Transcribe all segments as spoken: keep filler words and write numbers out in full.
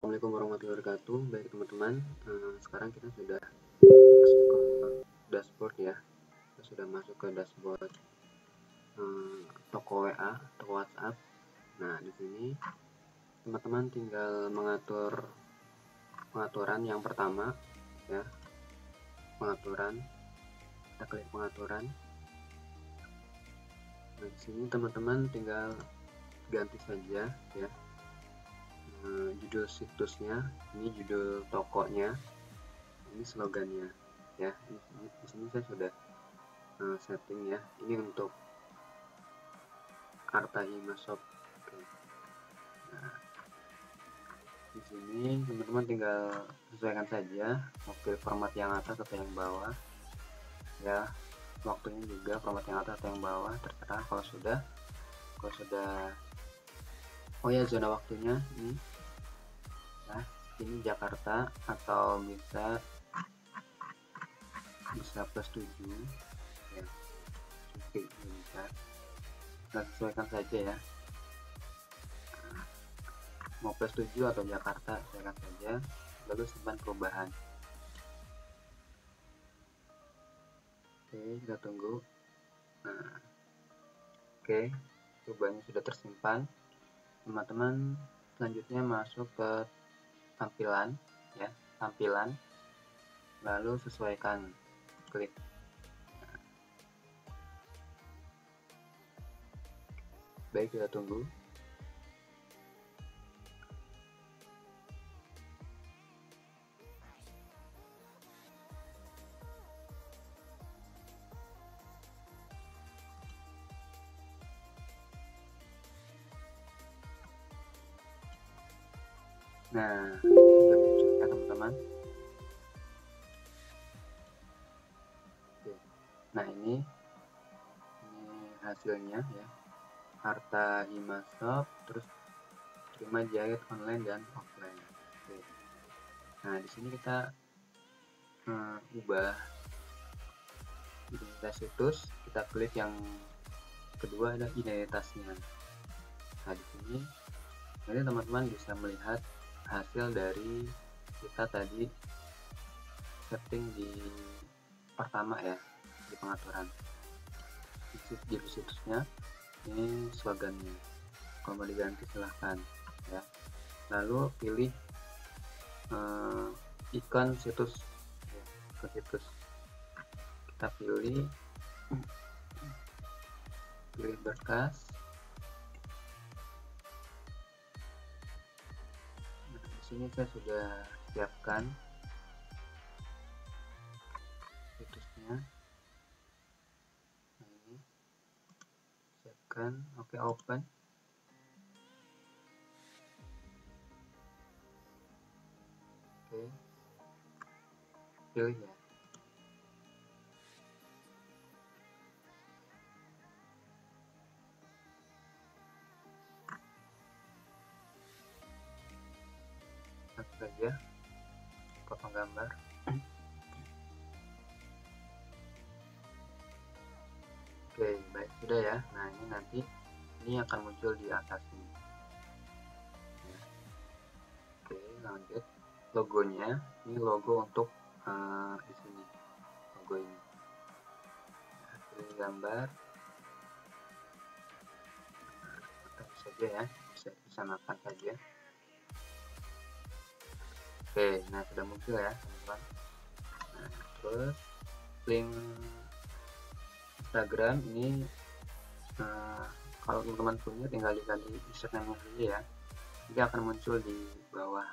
Assalamualaikum warahmatullahi wabarakatuh. Baik teman-teman, eh, sekarang kita sudah masuk ke dashboard ya. Kita sudah masuk ke dashboard eh, toko W A, toko WhatsApp. Nah, di sini teman-teman tinggal mengatur pengaturan yang pertama ya. Pengaturan. Kita klik pengaturan. Nah, di sini teman-teman tinggal ganti saja ya. Uh, judul situsnya, ini judul tokonya, ini slogannya ya. Di sini, di sini saya sudah uh, setting ya. Ini untuk Arta Hima Shop. Oke. Nah, di sini teman-teman tinggal sesuaikan saja, mau pilih format yang atas atau yang bawah ya. Waktunya juga format yang atas atau yang bawah, terserah. Kalau sudah, kalau sudah, oh ya, zona waktunya ini. Nah, ini Jakarta atau bisa bisa plus tujuh ya, oke, bisa. Nah, sesuaikan saja ya, nah, mau plus tujuh atau Jakarta, sesuaikan saja, lalu simpan perubahan. Oke, kita tunggu. Nah, oke, perubahannya sudah tersimpan. Teman-teman selanjutnya masuk ke tampilan ya, tampilan, lalu sesuaikan, klik. Baik, kita tunggu. Nah, sudah muncul ya teman-teman. Nah, ini ini hasilnya ya. Arta Hima Shop, terus terima jahit online dan offline. Oke. Nah, di sini kita uh, ubah identitas situs. Kita klik yang kedua, ada identitasnya. Nah, di sini nanti teman-teman bisa melihat hasil dari kita tadi setting di pertama ya, di pengaturan di situsnya. Ini slogannya, kalau mau diganti silahkan ya. Lalu pilih uh, ikon situs ya, ke situs. Kita pilih pilih berkas. Nah, di sini saya sudah siapkan situsnya. Nah, ini siapkan. Oke, open. Oke, pilih ya. Langsung saja potong gambar. Oke, baik, sudah ya. Nah, ini nanti ini akan muncul di atas ini ya. Oke, lanjut. Logonya, ini logo untuk uh, di sini, logo ini. Nah, pilih gambar. Nah, saja ya, bisa disamakan saja. Oke, nah sudah muncul ya teman-teman. Nah, terus link Instagram ini uh, kalau teman-teman punya tinggal diganti username saja ya. Ini akan muncul di bawah.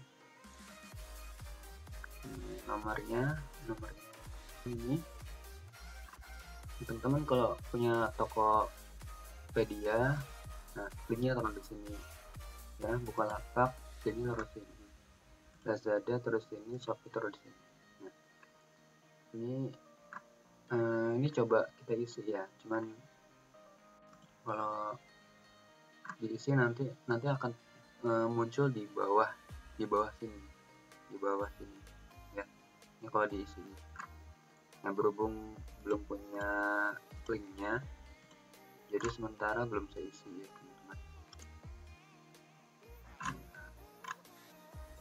Ini nomornya, nomornya ini. Teman-teman kalau punya Tokopedia, nah linknya teman di sini ya. Bukalapak, jadi harus ini. Lazada terus ini, Shopee terus ini. Nah, ini uh, ini coba kita isi ya. Cuman kalau diisi nanti nanti akan uh, muncul di bawah di bawah sini di bawah sini ya. Ini kalau diisi. Nah, berhubung belum punya linknya, jadi sementara belum saya isi ya teman-teman.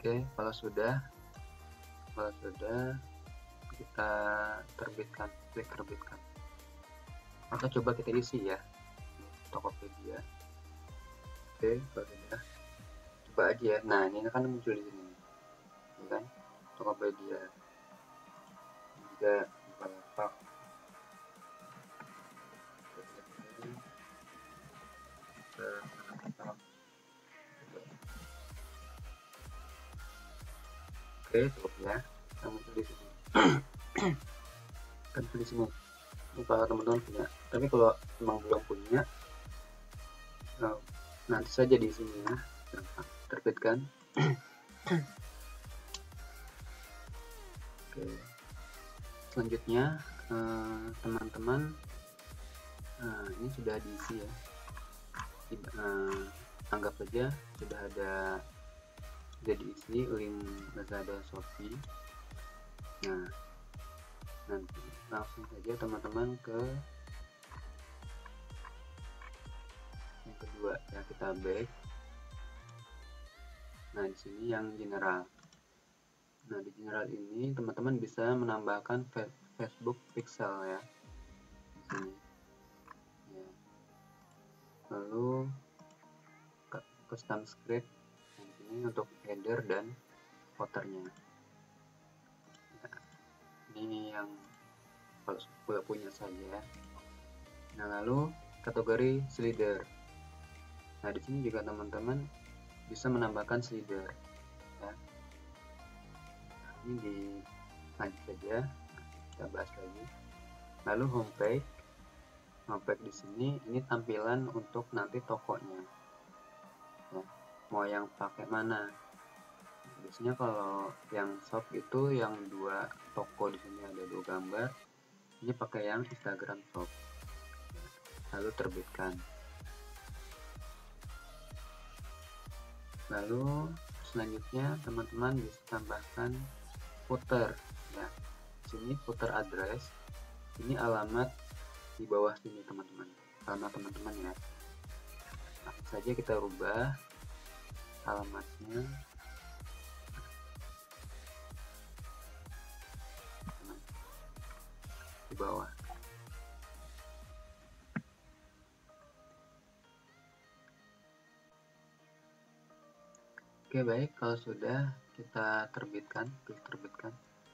Oke, kalau sudah kalau sudah kita terbitkan, klik terbitkan, atau coba kita isi ya Tokopedia. Oke, kalau sudah coba aja ya. Nah, ini kan muncul di sini, ya kan? Tokopedia juga Bukalapak. Oke, cukup ya. Kita muncul di sini. Kan di sini. Ini kalau teman-teman punya. Tapi kalau memang belum punya, nanti saja di sini ya. Terbitkan. Oke. Selanjutnya teman-teman, nah, ini sudah diisi ya. Uh, anggap saja sudah ada sudah diisi link Lazada, Shopee. Nah, nanti langsung saja teman-teman ke yang kedua ya, kita back. Nah, di sini yang general. Nah, di general ini teman-teman bisa menambahkan Facebook pixel ya. Di sini. Ya. Lalu custom script di sini untuk header dan footernya. Nah, ini yang kalau punya saja. Nah, lalu kategori slider. Nah, di sini juga teman-teman bisa menambahkan slider ya. Nah, ini di lanjut saja, kita bahas lagi. Lalu homepage. Homepage di sini ini tampilan untuk nanti tokonya. Ya, mau yang pakai mana? Biasanya kalau yang shop itu yang dua toko, di sini ada dua gambar. Ini pakai yang Instagram shop. Lalu terbitkan. Lalu selanjutnya teman-teman bisa tambahkan footer ya. Di sini footer address. Ini alamat di bawah sini teman-teman. Alamat teman-teman ya. Langsung saja kita rubah alamatnya. Di bawah. Oke, baik, kalau sudah kita terbitkan, klik terbitkan.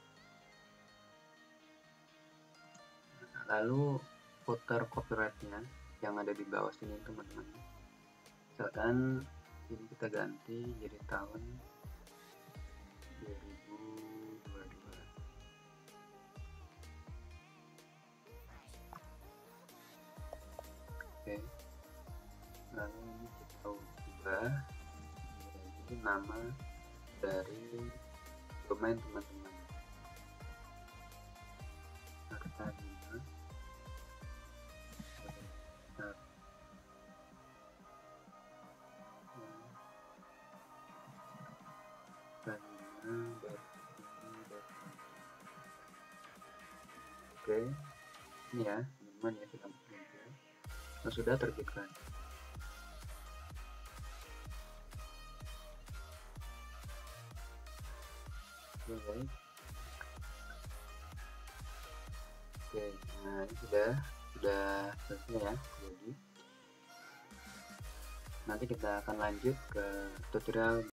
Lalu footer copyrightnya yang ada di bawah sini teman-teman. Misalkan ini kita ganti jadi tahun dua ribu dua puluh dua. Oke, lalu ini kita ubah jadi nama dari domain teman-teman. Artadina Oke, ini ya teman-teman ya, sudah muncul. Nah, sudah terbitkan. Oke, baik. Oke, nah ini sudah sudah selesai ya. Jadi nanti kita akan lanjut ke tutorial